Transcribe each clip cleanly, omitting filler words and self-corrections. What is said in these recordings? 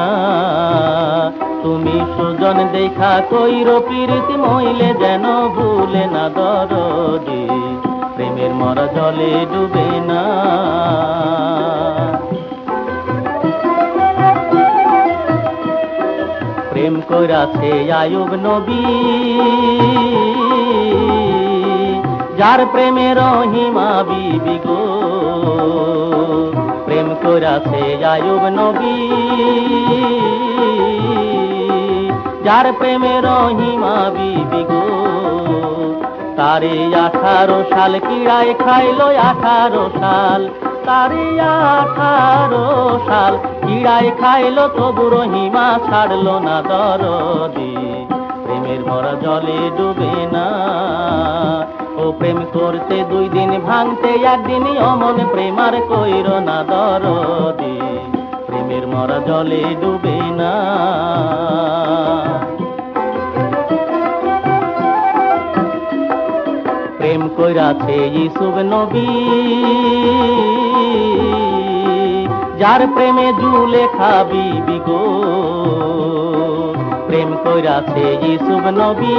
না। তুমি সুজন দেখা কইর প্রীতি মইলে যেন ভুলে না দরদি, প্রেমের মরা জলে ডুবে না। প্রেম কইরাছে আয়ুব নবী, যার প্রেমে রহিমা বিবি গো। প্রেম কইরাছে আয়ুব নবী, যার প্রেমে রহিমা বিবি গো। তারে 18 সাল কিড়ায় খাইলো 18 সাল, তারে 18 সাল কিড়ায় খাইলো তবু রহিমা ছাড়লো না দরদি, প্রেমের মরা জলে ডুবে না। ও প্রেম করতে 2 দিন ভাঙতে 1 দিনই অমন প্রেমার কইর না দরদি, প্রেমের মরা জলে ডুবে না। প্রেম কইরাছে ইউসুফ নবী, যার প্রেমে জুলেখা বিবি গো। প্রেম কইরাছে ইউসুফ নবী,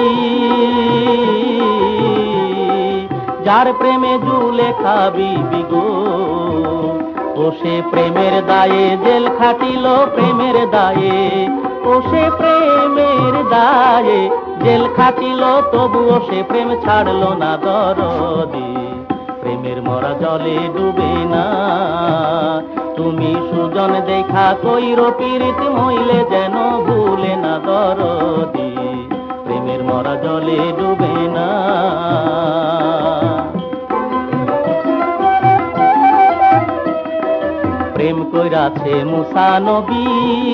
যার প্রেমে জুলেখা বিবি গো। ও সে প্রেমের দায়ে জেল খাটিল প্রেমের দায়ে, ও সে প্রেমের দায়ে জেল খাটিল তবুও সে প্রেম ছাড়লো না দরদি, প্রেমের মরা জলে ডুবে না। তুমি সুজন দেখা কইর প্রীতি মইলে যেন ভুলে না দরদি, প্রেমের মরা জলে ডুবে না। প্রেম কইরাছে মুসা নবী,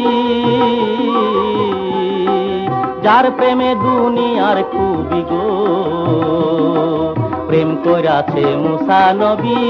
যার প্রেমে দুনিয়ার খুবই গো। প্রেম কইরাছে মুসা নবী,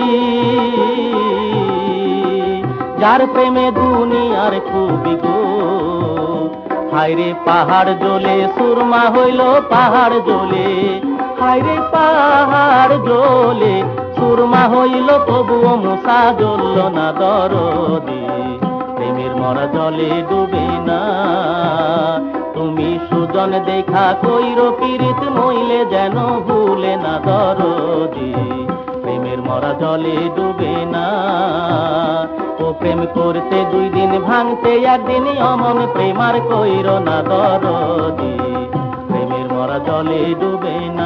যার প্রেমে দুনিয়ার খুবই গো। হায়রে পাহাড় জ্বলে সুরমা হইল পাহাড় জ্বলে, হায়রে পাহাড় জ্বলে সুরমা হইল তবুও মুসা জ্বলল না দরদি, প্রেমের মরা জলে ডুবে না। তুমি সুজন দেখা কইর প্রীতি মইলে যেন ভুলে না দরদি, প্রেমের মরা জলে ডুবে না। ও প্রেম করতে 2 দিন ভাঙতে 1 দিনই অমন প্রেমার কইর না দরদি, প্রেমের মরা জলে ডুবে না,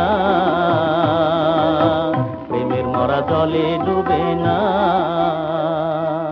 প্রেমের মরা জলে ডুবে না।